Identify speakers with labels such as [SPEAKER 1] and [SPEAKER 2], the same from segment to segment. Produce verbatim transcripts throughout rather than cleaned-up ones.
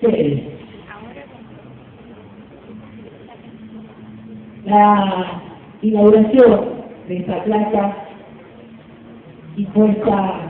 [SPEAKER 1] Sí. La inauguración de esta placa y puesta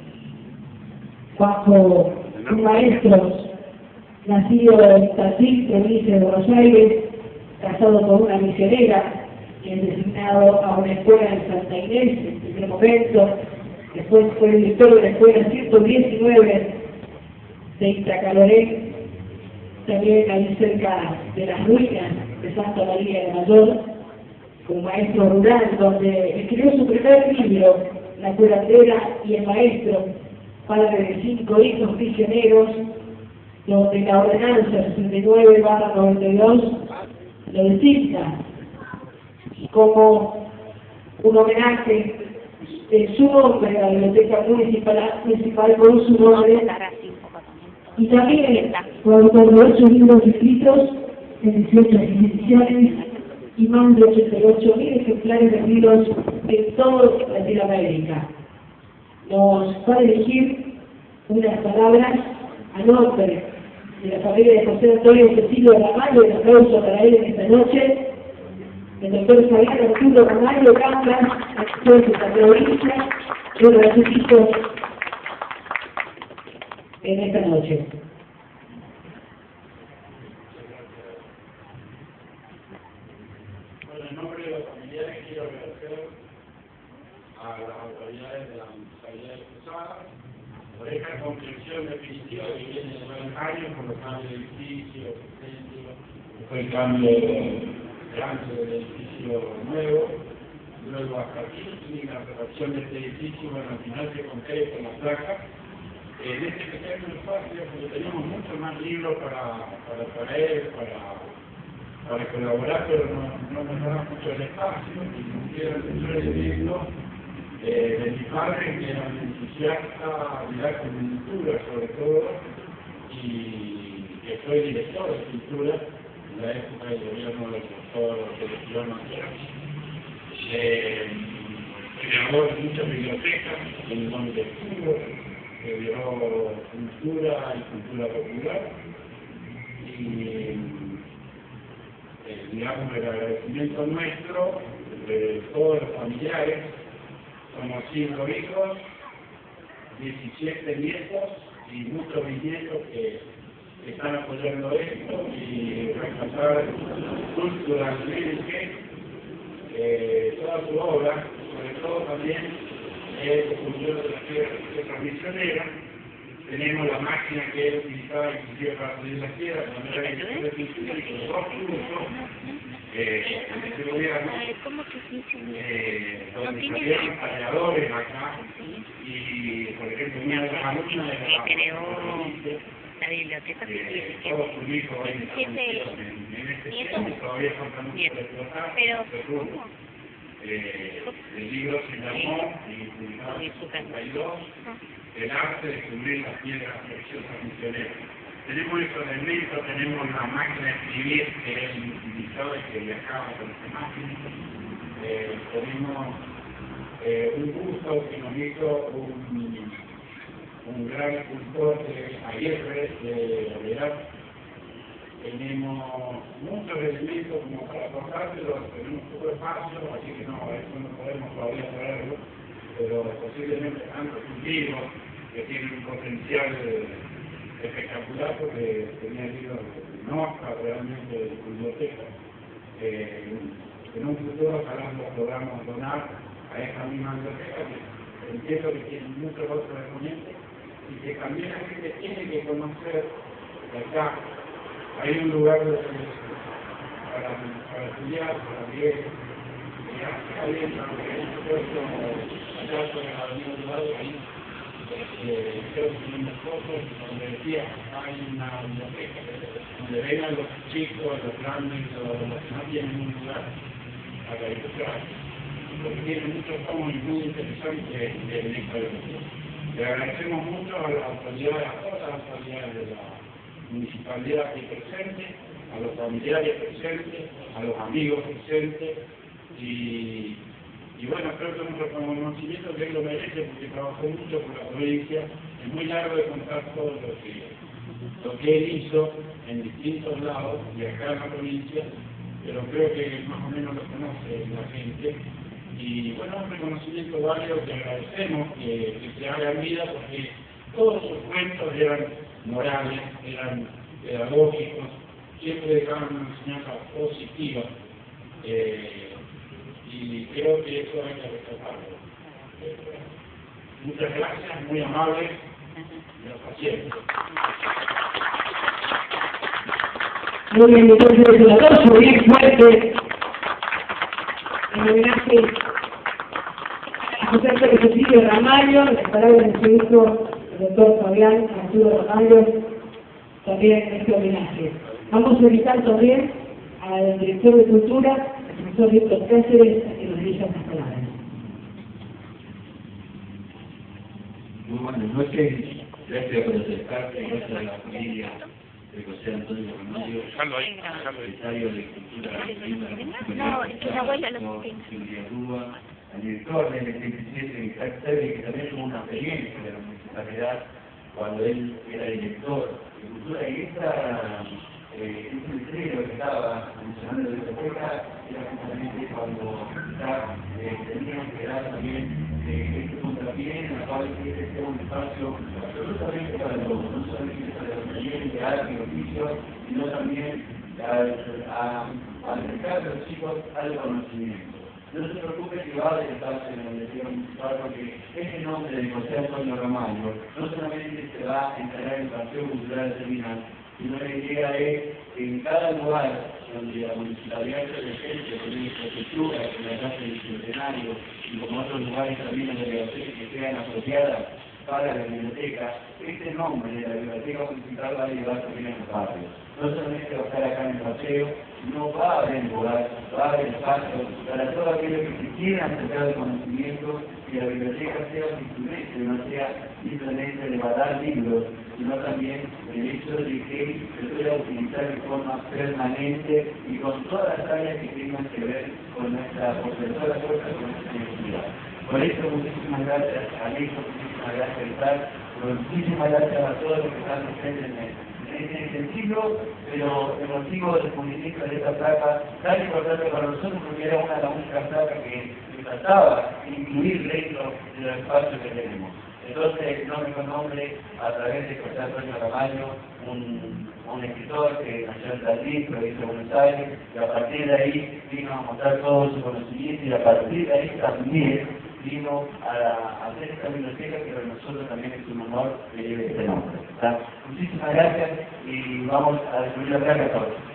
[SPEAKER 1] bajo un maestro nacido en Tandil, provincia de Buenos Aires, casado con una misionera, y es designado a una escuela en Santa Inés en el primer momento. Después fue director de la escuela ciento diecinueve de Itacaloré, también ahí cerca de las ruinas de Santa María de Mayor, como maestro rural, donde escribió su primer libro, La curandera y el maestro, padre de cinco hijos misioneros, donde la ordenanza sesenta y nueve barra noventa y dos lo designa como un homenaje de su nombre a la Biblioteca Municipal, municipal con su nombre, y también por ocho libros escritos en dieciocho ediciones y más de ochenta y ocho mil ejemplares vendidos en toda Latinoamérica. Nos va a dirigir unas palabras a nombre de la familia de José Antonio Cecilio Ramallo, un aplauso para él en esta noche, el doctor Fabián Arturo Ramallo Campras, actor de la provincia, y uno de sus hijos en esta noche.
[SPEAKER 2] Bueno, en nombre de los familiares quiero agradecer a las autoridades de la Municipalidad de Cruzada por esta comprensión definitiva que viene de buenos años por los cambios de edificio, fue el cambio de antes del edificio nuevo, luego hasta aquí, y la preparación de este edificio, bueno, al final se concreta en la placa. En este pequeño espacio, porque tenemos muchos más libros para, para traer, para, para colaborar, pero no, no nos da mucho el espacio, y como quiero decirlo, eh, de mi padre, que era un entusiasta de arte de pintura, sobre todo, y que fue director de pintura en la época del gobierno del doctor Celestino eh, creador de muchas bibliotecas, en donde estuvo, que dio cultura y cultura popular, y eh, digamos el agradecimiento nuestro de todos los familiares. Somos cinco hijos, diecisiete nietos y muchos bisnietos que, que están apoyando esto y rescatar culturalmente eh, toda su obra, sobre todo también el cultor de la tierra misionera. Tenemos la máquina que es utilizada inclusive para pulir la tierra, la manera de de pintura y con dos usos eh, en este gobierno, eh, donde salieron talladores acá y, por ejemplo, una de las alumnas de la
[SPEAKER 3] la biblioteca
[SPEAKER 2] eh, todos sus hijos en, en, en este tiempo todavía falta mucho por explotar, pero eh, el libro se llamó y publicado en el setenta y dos, El arte de descubrir las piedras preciosas misioneras. Tenemos esos elementos, tenemos la máquina de escribir que es utilizada y que viajaba con esta máquina. Eh, tenemos eh, un gusto que nos hizo un, un gran escultor de Aguirre, de Oberá. Tenemos muchos elementos como para cortárselos, tenemos poco espacio, así que no, eso no podemos todavía traerlo, pero posiblemente tantos libros que tienen un potencial espectacular porque tenía libros de nota realmente de biblioteca. Eh, en un futuro ojalá los podamos donar a esta misma biblioteca, que entiendo que tiene muchos otros exponentes y que también la gente tiene que conocer acá. Hay un lugar de, para, para estudiar, para leer, y está bien, porque hay un puesto allá sobre la avenida de lado, ahí eh, creo que tienen las fotos donde decía, hay una biblioteca donde vengan los chicos, los grandes, los, los que no tienen un lugar para ilustrar, porque tienen muchos tomos muy interesantes en esta biblioteca. Le agradecemos mucho a las autoridades, a todas las autoridades de la municipalidad aquí presente, a los familiares presentes, a los amigos presentes, y, y bueno, creo que nuestro reconocimiento que él lo merece porque trabajó mucho por la provincia, es muy largo de contar todos los días. lo que él hizo en distintos lados y acá en la provincia, pero creo que más o menos lo conoce la gente. Y bueno, un reconocimiento válido que agradecemos que, que se haga en vida, porque todos sus cuentos eran morales, eran pedagógicos, siempre dejaban una enseñanza positiva. Eh, y creo que eso hay que rescatarlo. Eh, muchas gracias, muy amables, y hasta siempre.
[SPEAKER 1] Muy bien, entonces el aplauso bien fuerte en homenaje a José Antonio Cecilio Ramallo, las palabras de su hijo, el doctor Fabián Arturo Ramallo, también en este homenaje. Vamos a invitar también al director de Cultura, el profesor Víctor Cáceres, a que nos dirija estas palabras.
[SPEAKER 4] Muy buenas noches, gracias por acercarte, gracias a la familia de José Antonio Ramallo, secretario de Cultura
[SPEAKER 3] No, es que la abuela lo
[SPEAKER 4] Silvia Rúa, al director del T P siete, que también tuvo una experiencia de la municipalidad cuando él era director de Cultura, y esta eh, este letrero que estaba funcionando de la biblioteca era justamente cuando ya eh, tenían que dar también eh, este puntapié en el cual este sea un espacio absolutamente para todos, no solamente para los talleres de arte y oficio, sino también a acercar a los chicos al conocimiento. No se preocupe que va a haber espacio en la Universidad Municipal, porque ese nombre de José Antonio Ramallo no solamente se va a instalar en el Paseo Cultural Terminal, sino la idea es que en cada lugar donde la municipalidad se presente con una infraestructura, con la casa del bibliotecario y como otros lugares también en la biblioteca que sean apropiadas para la biblioteca, este nombre de la biblioteca municipal va a llevar también a los barrios. No solamente va a estar acá en el paseo, no va a haber lugar, va a haber espacio para todos aquellos que se quieran acercar al conocimiento, que la biblioteca sea un instrumento, no sea simplemente de guardar libros, sino también el hecho de que se pueda utilizar de forma permanente y con todas las áreas que tengan que ver con nuestra, por todas las cosas con nuestra identidad. Por eso, muchísimas gracias a Alejo, muchísimas gracias a Isaac, muchísimas gracias a todos los que están presentes en el en el sentido, pero el motivo del movimiento de esta placa tan importante para nosotros, porque era una de las únicas placas que trataba de incluir dentro de los espacios que tenemos. Entonces, no me nombre a través de José Antonio Ramallo, un, un escritor que nació en Tandil, provincia de Buenos Aires, y a partir de ahí vino a mostrar todo su conocimiento, y a partir de ahí también vino a, a hacer esta biblioteca que para nosotros también es un honor que lleve este nombre. ¿Está? Muchísimas gracias y vamos a descubrir la placa a todos.